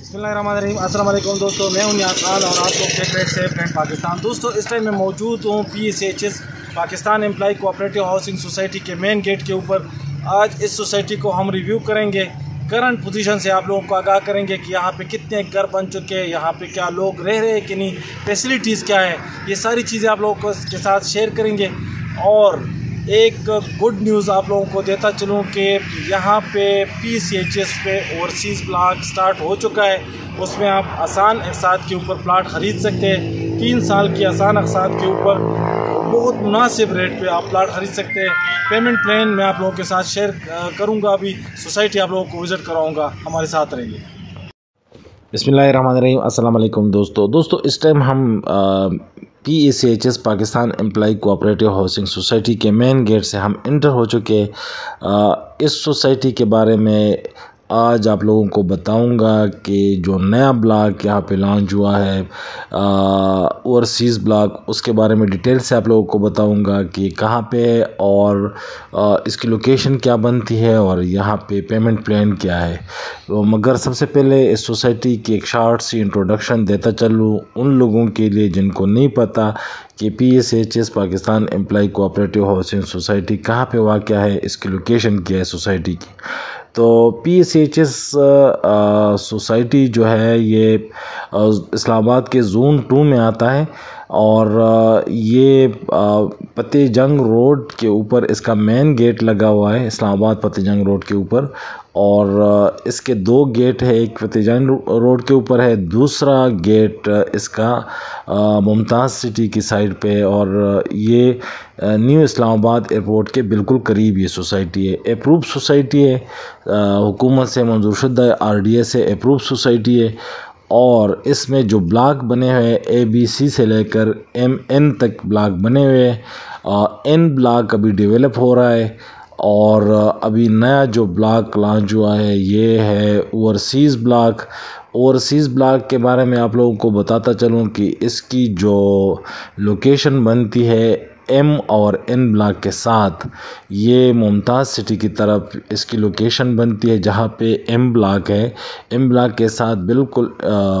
बिस्मिल्लाहिर्रहमानिर्रहीम। अस्सलाम वालेकुम दोस्तों, मैं हूं नियाज़ खान और आप लोग देख रहे हैं सेफ फ्रेंड पाकिस्तान। दोस्तों, इस टाइम मैं मौजूद हूं PSHS Pakistan employ cooperative housing society के मेन गेट के ऊपर। आज इस सोसाइटी को हम रिव्यू करेंगे, करंट पोजीशन से आप लोगों को आगाह करेंगे कि यहाँ पे कितने घर बन चुके हैं, यहाँ पे क्या लोग रह रहे हैं कि नहीं, फैसिलिटीज़ क्या है, ये सारी चीज़ें आप लोगों के साथ शेयर करेंगे। और एक गुड न्यूज़ आप लोगों को देता चलूँ कि यहाँ पे PCHS पे ओवरसीज़ ब्लॉक स्टार्ट हो चुका है। उसमें आप आसान अक़सात के ऊपर प्लाट ख़रीद सकते हैं। 3 साल की आसान अक़सात के ऊपर बहुत मुनासिब रेट पे आप प्लाट ख़रीद सकते हैं। पेमेंट प्लान मैं आप लोगों के साथ शेयर करूँगा। अभी सोसाइटी आप लोगों को विज़िट कराऊँगा, हमारे साथ रहिए। बिस्मिल्लाहिर्रहमानिर्रहीम। अस्सलाम वालेकुम दोस्तों, इस टाइम हम PSHS Pakistan employ cooperative housing society के मेन गेट से हम इंटर हो चुके। इस सोसाइटी के बारे में आज आप लोगों को बताऊंगा कि जो नया ब्लॉक यहाँ पे लॉन्च हुआ है ओवरसीज़ ब्लॉक, उसके बारे में डिटेल से आप लोगों को बताऊंगा कि कहाँ पे और इसकी लोकेशन क्या बनती है और यहाँ पे पेमेंट प्लान क्या है। तो मगर सबसे पहले इस सोसाइटी की एक शॉर्ट सी इंट्रोडक्शन देता चलूँ उन लोगों के लिए जिनको नहीं पता कि PSHS Pakistan employ cooperative housing society कहाँ पे वाक़या है, इसकी लोकेशन क्या है सोसाइटी की। तो PSHS सोसाइटी जो है ये इस्लामाबाद के जोन 2 में आता है और ये फतेह जंग रोड के ऊपर इसका मेन गेट लगा हुआ है, इस्लामाबाद फतेह जंग रोड के ऊपर। और इसके 2 गेट है, एक फतेह जंग रोड के ऊपर है, दूसरा गेट इसका मुमताज़ सिटी की साइड पे। और ये न्यू इस्लामाबाद एयरपोर्ट के बिल्कुल करीब ये सोसाइटी है। अप्रूव सोसाइटी है, हुकूमत से मंजूरशुदा RDA से अप्रूव सोसाइटी है। और इसमें जो ब्लॉक बने हुए हैं ABC से लेकर MN तक ब्लॉक बने हुए हैं। N ब्लॉक अभी डेवलप हो रहा है और अभी नया जो ब्लॉक लॉन्च हुआ है ये है ओवरसीज़ ब्लॉक। ओवरसीज़ ब्लॉक के बारे में आप लोगों को बताता चलूँ कि इसकी जो लोकेशन बनती है M और N ब्लॉक के साथ, ये मुमताज़ सिटी की तरफ इसकी लोकेशन बनती है, जहाँ पे M ब्लॉक है। M ब्लॉक के साथ बिल्कुल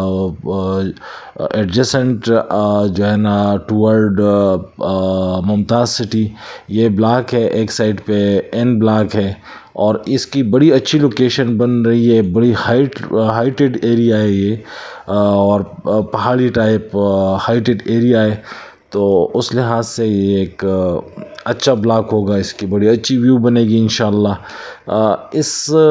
एडजेसेंट जो है ना टूवर्ड मुमताज़ सिटी ये ब्लॉक है। एक साइड पे N ब्लॉक है और इसकी बड़ी अच्छी लोकेशन बन रही है, बड़ी हाइटेड एरिया है ये और पहाड़ी टाइप हाइटेड एरिया है। तो उस लिहाज से ये एक अच्छा ब्लॉक होगा, इसकी बड़ी अच्छी व्यू बनेगी इंशाल्लाह। इस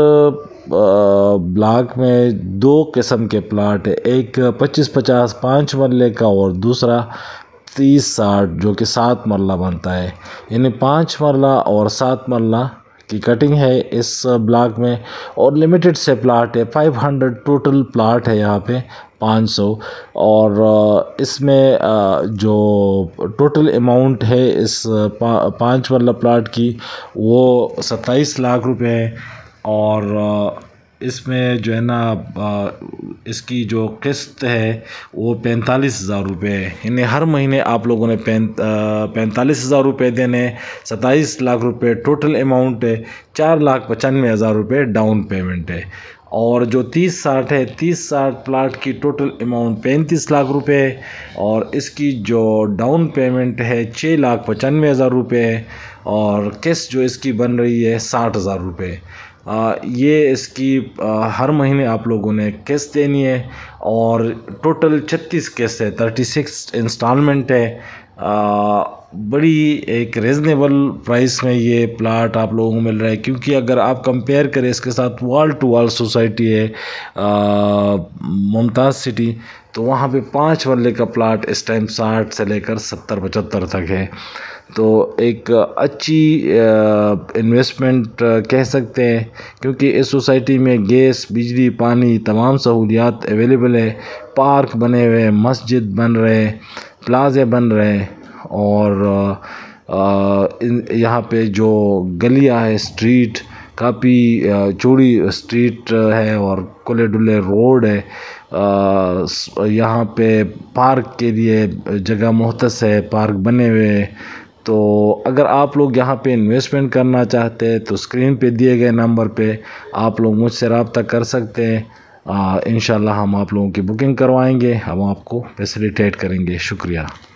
ब्लॉक में 2 किस्म के प्लाट है, एक 25-50 5 मरले का और दूसरा 30-60 जो कि 7 मरला बनता है। यानी 5 मरला और 7 मरला की कटिंग है इस ब्लॉक में। और लिमिटेड से प्लाट है, 500 टोटल प्लाट है यहाँ पे, 500। और इसमें जो टोटल अमाउंट है इस 5 वाला प्लाट की वो 27 लाख रुपए है। और इसमें जो है ना इसकी जो किस्त है वो 45,000 रुपये है। यानी हर महीने आप लोगों ने 45,000 रुपये देने, 27 लाख रुपये टोटल अमाउंट है, 4,95,000 रुपये डाउन पेमेंट है। और जो 30-60 है, 30-60 प्लाट की टोटल अमाउंट 35 लाख रुपये है और इसकी जो डाउन पेमेंट है 6,95,000 रुपये है और किस्त जो इसकी बन रही है 60,000 रुपये। ये इसकी हर महीने आप लोगों ने किस्त देनी है और टोटल 36 किस्त है, 36 इंस्टॉलमेंट है। बड़ी एक रिजनेबल प्राइस में ये प्लाट आप लोगों को मिल रहा है, क्योंकि अगर आप कंपेयर करें इसके साथ वॉल टू वॉल सोसाइटी है मुमताज़ सिटी, तो वहाँ पे 5 मरले का प्लाट इस टाइम 60 से लेकर 70-75 तक है। तो एक अच्छी इन्वेस्टमेंट कह सकते हैं, क्योंकि इस सोसाइटी में गैस, बिजली, पानी तमाम सहूलियात अवेलेबल है। पार्क बने हुए हैं, मस्जिद बन रहे हैं, प्लाजे बन रहे हैं और यहाँ पे जो गलियाँ है, स्ट्रीट काफ़ी चौड़ी स्ट्रीट है और खुले डुले रोड है। यहाँ पे पार्क के लिए जगह मुख्तस है, पार्क बने हुए हैं। तो अगर आप लोग यहाँ पे इन्वेस्टमेंट करना चाहते हैं तो स्क्रीन पे दिए गए नंबर पे आप लोग मुझसे रब्ता कर सकते हैं। इंशाल्लाह हम आप लोगों की बुकिंग करवाएंगे, हम आपको फैसिलिटेट करेंगे। शुक्रिया।